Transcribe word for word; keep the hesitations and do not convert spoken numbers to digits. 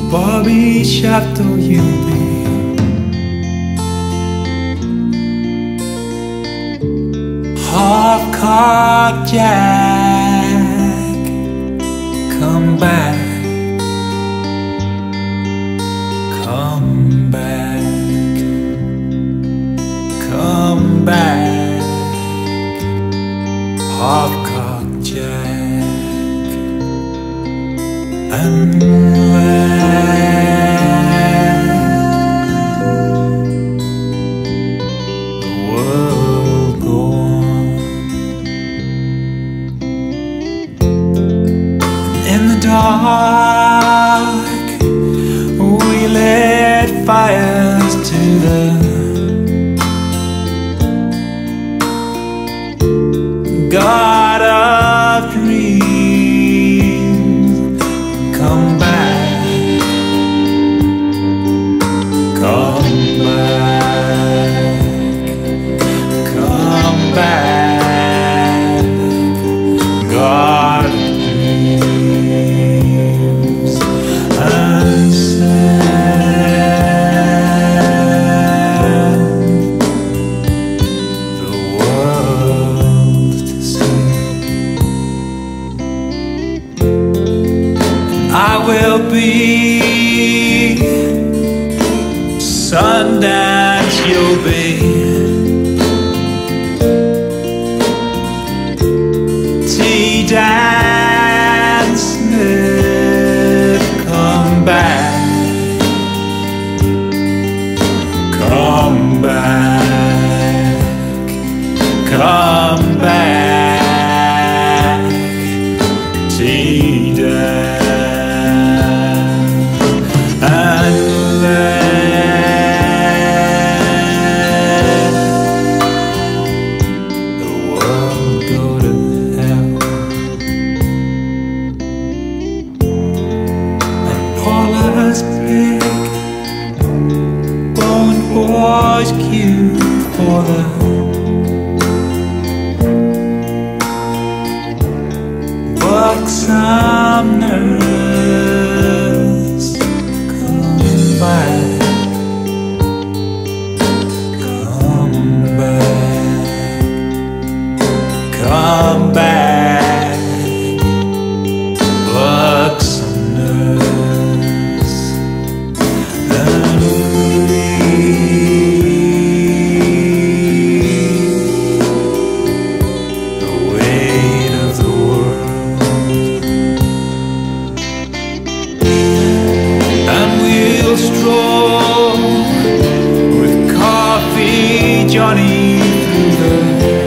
Bobby Shaftoe, you'll be half-cocked Jack. Come back, come back, come back, half-cocked Jack. And in the dark, we lit fires to the God of dreams. Come back, come back, come back, God of dreams. And send the world to see. I will be Sundance, you'll be tea dance. Come back, come back, come back, tea dance. And let the world go to hell. All us big won't watch cute for the buxom nurse. Come back, come back, come back, buxom nurse. And relieve the weight of the world. And we'll stroll with Coffee Johnny through the